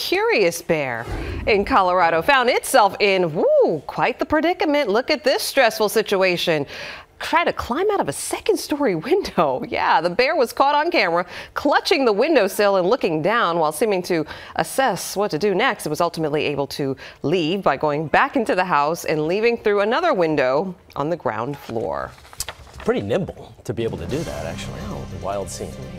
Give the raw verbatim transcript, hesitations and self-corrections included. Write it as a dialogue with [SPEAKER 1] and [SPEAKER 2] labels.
[SPEAKER 1] curious bear in Colorado found itself in woo, quite the predicament. Look at this stressful situation. Try to climb out of a second story window. Yeah, the bear was caught on camera clutching the windowsill and looking down while seeming to assess what to do next. It was ultimately able to leave by going back into the house and leaving through another window on the ground floor.
[SPEAKER 2] Pretty nimble to be able to do that, actually. Oh, the wild scene.